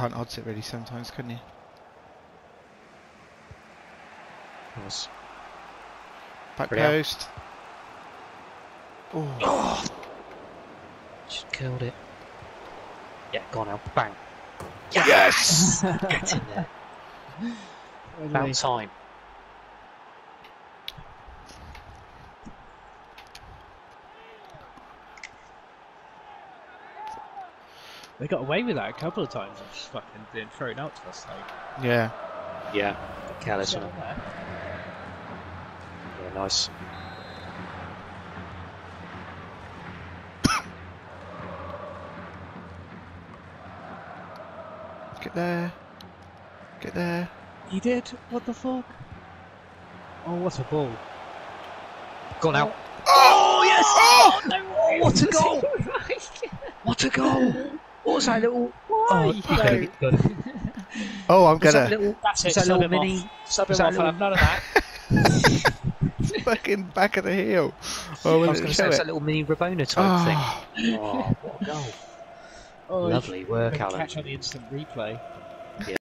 can't odds it really sometimes, can you? Nice. Back Brilliant. post. Oh. Oh! Just killed it. Yeah, go on now. Bang. Yes! Get in there. About time. They got away with that a couple of times and just fucking being thrown out to us. Like, Yeah. Yeah. Careless one. yeah, Yeah, nice. Get there. Get there. he did. What the fuck? Oh, what a ball! Go on now. Oh, yes! Oh! No, what a goal! What a goal! What was that little? Why? Okay, good. Oh, I'm Was that gonna little? That's Was it. that Sub little him mini? off. Sub Was him that off. I'll little? have none of that. fucking back of the heel. Oh, I was going to say it's it? that little mini Rabona type Oh. thing. Oh, what a goal! Oh, Lovely work, Alan. Alan. Catch on the instant replay.